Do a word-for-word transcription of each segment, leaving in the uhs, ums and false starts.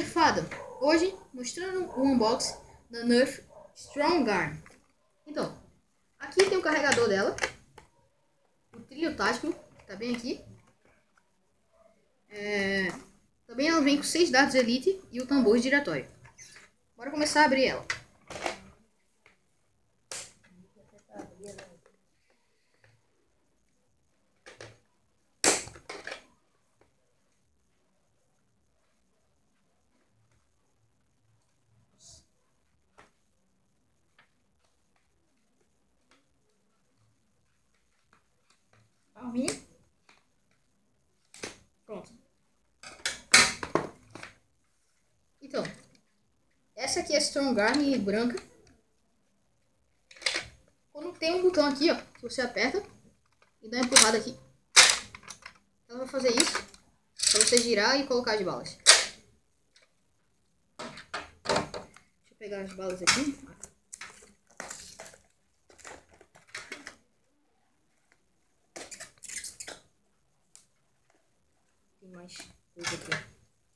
nerfada. Hoje, mostrando o unboxing da Nerf Strong Arm. Então, aqui tem o carregador dela, o trilho tático, tá bem aqui. É... Também ela vem com seis dardos Elite e o tambor giratório. Bora começar a abrir ela. Palminha. Pronto. Então, essa aqui é a Strong Arm branca. Quando tem um botão aqui, ó, que você aperta e dá uma empurrada aqui, ela vai fazer isso para você girar e colocar as balas. Deixa eu pegar as balas aqui. Tem mais coisa aqui.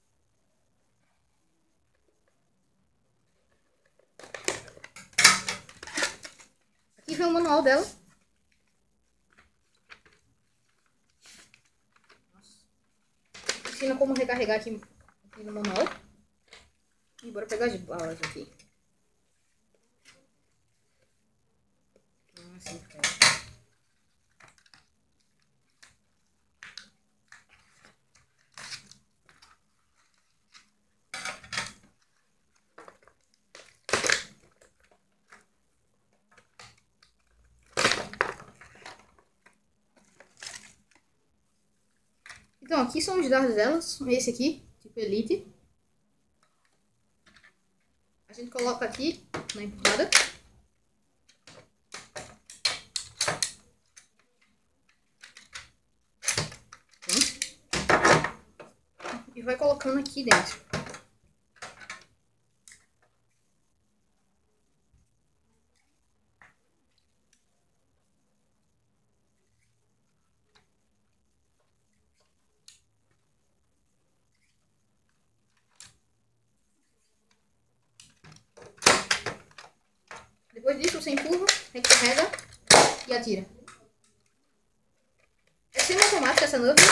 Aqui vem o manual dela. Ensina como recarregar aqui, aqui no manual. E bora pegar as balas aqui. Assim, cara. Então, aqui são os dardos delas, esse aqui, tipo Elite. A gente coloca aqui na empurrada. Pronto. E vai colocando aqui dentro. Depois disso você empurra, recarrega e atira. É semi-automática essa Nerf.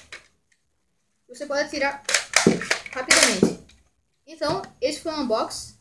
Você pode atirar rapidamente. Então, esse foi o unboxing